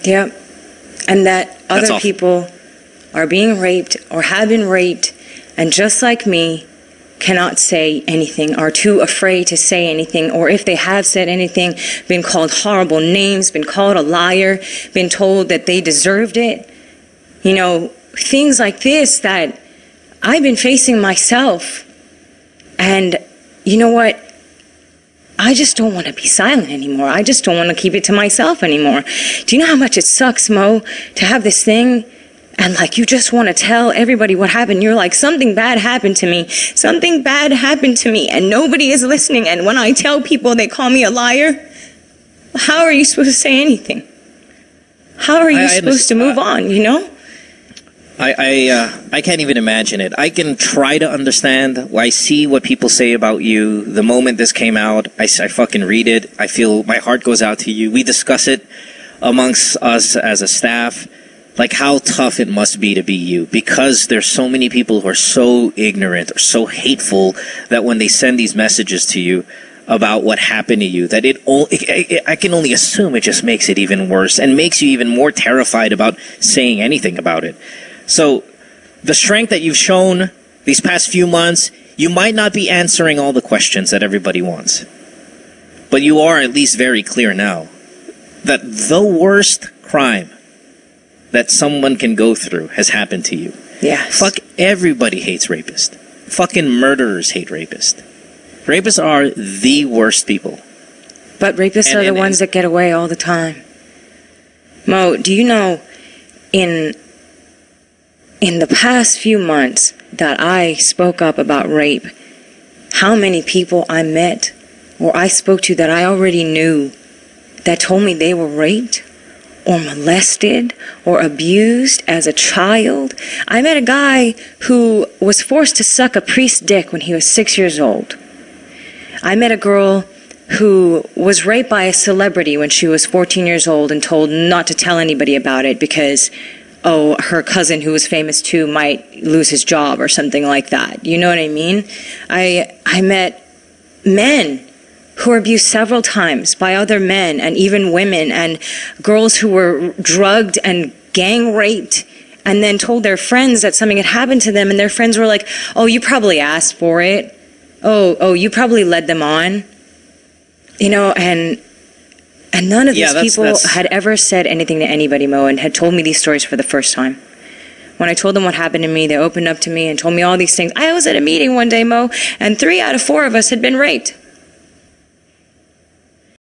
Yeah. And that other people are being raped or have been raped, and just like me, cannot say anything, are too afraid to say anything, or if they have said anything, been called horrible names, been called a liar, been told that they deserved it. You know, things like this that I've been facing myself. And you know what? I just don't want to be silent anymore. I just don't want to keep it to myself anymore. Do you know how much it sucks, Mo, to have this thing and like you just want to tell everybody what happened? You're like, something bad happened to me. Something bad happened to me, and nobody is listening. And when I tell people, they call me a liar. How are you supposed to say anything? How are you supposed to move on, you know? I can't even imagine it. I can try to understand. I see what people say about you. The moment this came out, I fucking read it. I feel my heart goes out to you. We discuss it amongst us as a staff, like how tough it must be to be you, because there's so many people who are so ignorant or so hateful that when they send these messages to you about what happened to you, that I can only assume it just makes it even worse and makes you even more terrified about saying anything about it. So the strength that you've shown these past few months, you might not be answering all the questions that everybody wants, but you are at least very clear now that the worst crime that someone can go through has happened to you. Yes. Fuck, everybody hates rapists. Fucking murderers hate rapists. Rapists are the worst people. But rapists are the ones that get away all the time. Mo, do you know, in the past few months that I spoke up about rape, how many people I met or I spoke to that I already knew that told me they were raped or molested or abused as a child? I met a guy who was forced to suck a priest's dick when he was 6 years old. I met a girl who was raped by a celebrity when she was 14 years old and told not to tell anybody about it because, oh, her cousin who was famous too might lose his job or something like that. You know what I mean? I met men who were abused several times by other men and even women, and girls who were drugged and gang raped and then told their friends that something had happened to them, and their friends were like, oh, you probably asked for it. Oh, you probably led them on. You know, and none of these people had ever said anything to anybody, Mo, and had told me these stories for the first time. When I told them what happened to me, they opened up to me and told me all these things. I was at a meeting one day, Mo, and 3 out of 4 of us had been raped.